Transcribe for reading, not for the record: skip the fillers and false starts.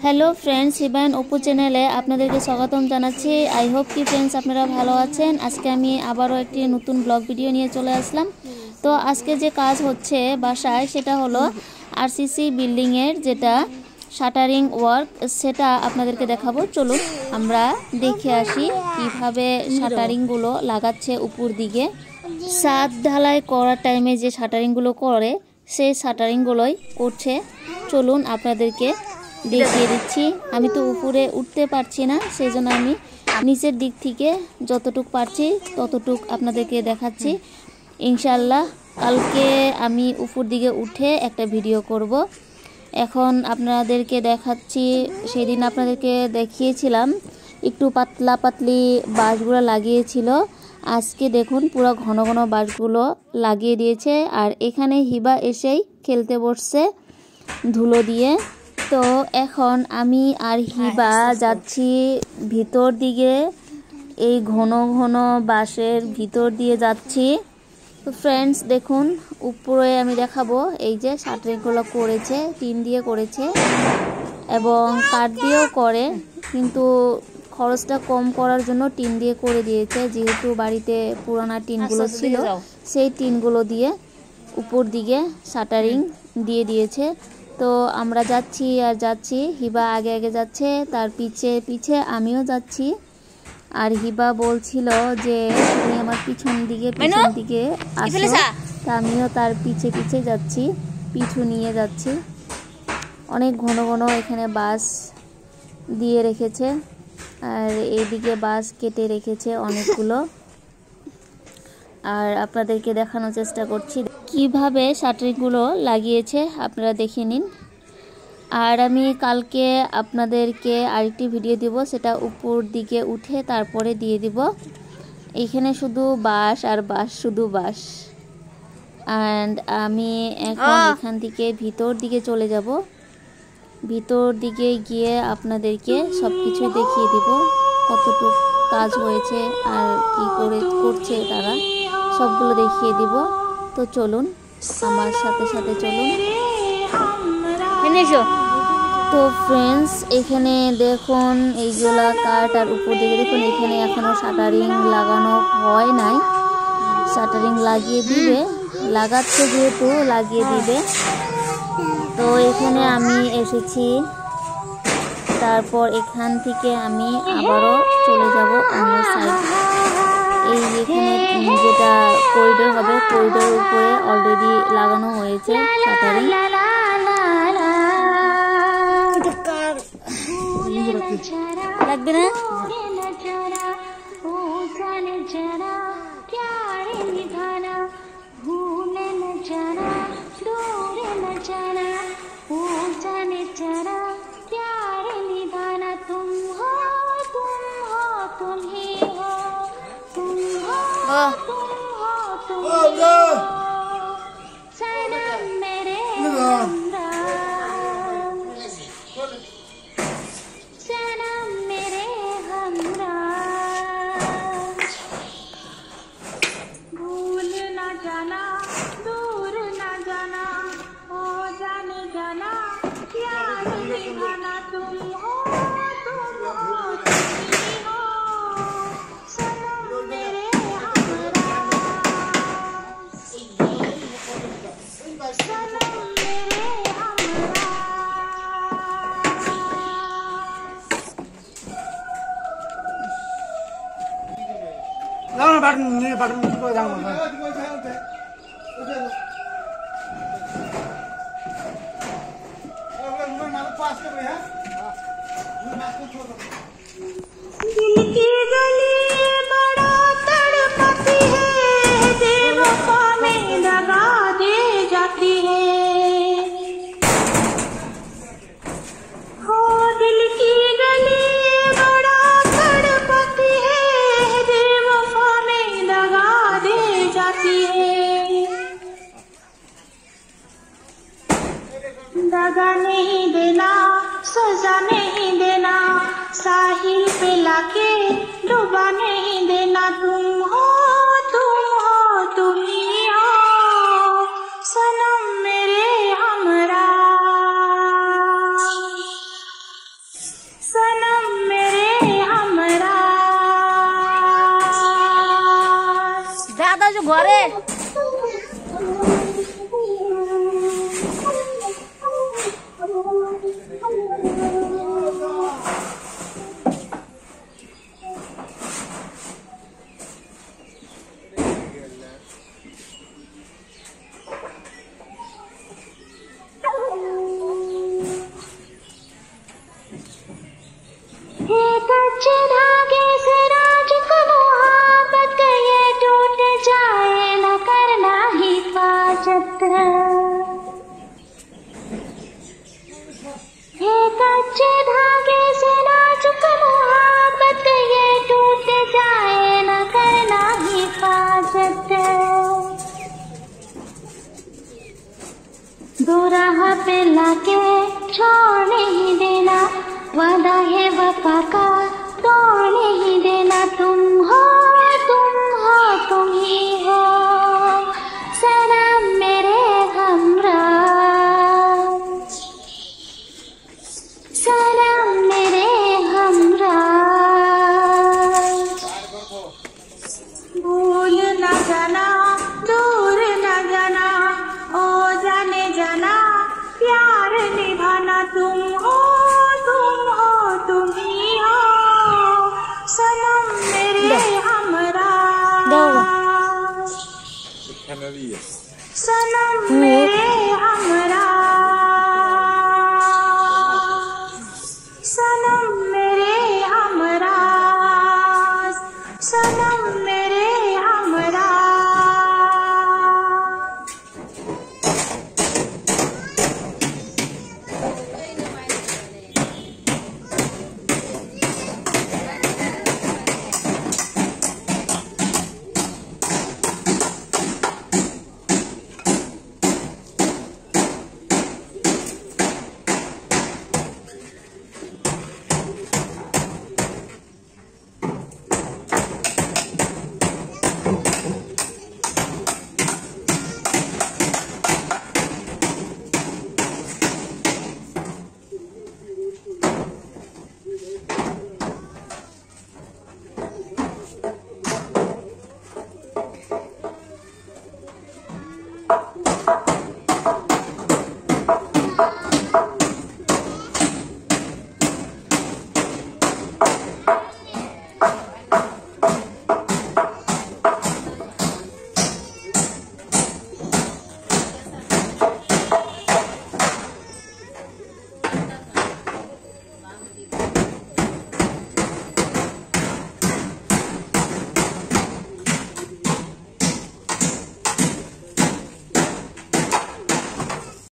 Hello friends, হিবায়ন Apu চ্যানেলে আপনাদেরকে স্বাগতম জানাচ্ছি। আই হোপ কি ফ্রেন্ডস আপনারা ভালো আছেন। আজকে আমি আবারও একটি নতুন ব্লগ ভিডিও নিয়ে চলে আসলাম। তো আজকে যে কাজ হচ্ছে বাসায় সেটা হলো আরসিসি বিল্ডিংয়ের যেটা শাটারিং ওয়ার্ক, সেটা আপনাদেরকে দেখাবো। চলুন আমরা দেখে আসি কিভাবে শাটারিংগুলো লাগাচ্ছে উপর দিকে। ছাদ ঢালাই করার টাইমে যে শাটারিংগুলো করে সেই শাটারিংগুলোই করছে। চলুন আপনাদেরকে দেখিয়ে দিচ্ছি। আমি তো উপরে উঠতে পারছি না, সেই জন্য আমি নিচের দিক থেকে যতটুক পারছি ততটুক আপনাদেরকে দেখাচ্ছি। ইনশাল্লাহ কালকে আমি উপর দিকে উঠে একটা ভিডিও করব। এখন আপনাদেরকে দেখাচ্ছি, সেদিন আপনাদেরকে দেখিয়েছিলাম একটু পাতলা পাতলি বাঁশগুলো লাগিয়েছিল। আজকে দেখুন পুরো ঘন ঘন বাঁশগুলো লাগিয়ে দিয়েছে। আর এখানে হিবা এসেই খেলতে বসছে ধুলো দিয়ে। তো এখন আমি আর হিবা যাচ্ছি ভিতর দিকে, এই ঘন ঘন বাঁশের ভিতর দিয়ে যাচ্ছি। তো ফ্রেন্ডস দেখুন, উপরে আমি দেখাবো এই যে শাটারিংগুলো করেছে, টিন দিয়ে করেছে এবং কাঠ দিয়েও করে, কিন্তু খরচটা কম করার জন্য টিন দিয়ে করে দিয়েছে। যেহেতু বাড়িতে পুরানা টিনগুলো ছিল, সেই টিনগুলো দিয়ে উপর দিকে শাটারিং দিয়ে দিয়েছে। তো আমরা যাচ্ছি আর যাচ্ছি, হিবা আগে আগে যাচ্ছে, তার পিছে পিছে আমিও যাচ্ছি। আর হিবা বলছিল যে তুমি আমার পিছন দিকে আসো, তা আমিও তার পিছে পিছে যাচ্ছি, পিছু নিয়ে যাচ্ছি। অনেক ঘন ঘন এখানে বাঁশ দিয়ে রেখেছে, আর এইদিকে বাঁশ কেটে রেখেছে অনেকগুলো। আর আপনাদেরকে দেখানোর চেষ্টা করছি কিভাবে শাটারিংগুলো লাগিয়েছে, আপনারা দেখে নিন। আর আমি কালকে আপনাদেরকে আরেকটি ভিডিও দিব, সেটা উপর দিকে উঠে তারপরে দিয়ে দিব। এখানে শুধু বাঁশ আর বাঁশ, শুধু বাঁশ। অ্যান্ড আমি এখন এখান থেকে ভিতর দিকে চলে যাব। ভিতর দিকে গিয়ে আপনাদেরকে সব কিছু দেখিয়ে দিব, কতটুকু কাজ হয়েছে আর কি করছে তারা, সবগুলো দেখিয়ে দিব। তো চলুন আমার সাথে সাথে চলুন। তো ফ্রেন্ডস এখানে দেখুন এইগুলা কাঠ, আর উপর দিকে দেখুন এখানে এখনো শাটারিং লাগানো হয় নাই। শাটারিং লাগিয়ে দিবে, লাগাচ্ছে যেহেতু লাগিয়ে দিবে। তো এখানে আমি এসেছি, তারপর এখান থেকে আমি আবারও চলে যাব অন্য সাইড। এই এখানে যেটা করিডোর হবে, করিডোর উপরে অলরেডি লাগানো হয়েছে শাটারিং। লাগবে না? दगा नहीं देना, सजा नहीं देना, साहिल पे लाके डुबा नहीं देना। तुम हो तुम ही हो सनम मेरे हमरा। আসো ঘরে। कच्चे धागे से नाजुक मोहब्बत ये टूट जाए न करना हिफाजत। कच्चे धागे से नाजुक मोहब्बत ये टूट जाए न करना हिफाजत। दो राह पे लाके छोड़ नहीं देना, वादा है वफा का तोड़ नहीं देना। तुम हो तुम ही हो सनम मेरे हमराह, सनम मेरे हमराह। भूल न जाना दूर न जाना, ओ जाने जाना प्यार निभाना। तुम हो तुम ही हो सनम मेरे हमराह, सनम मेरे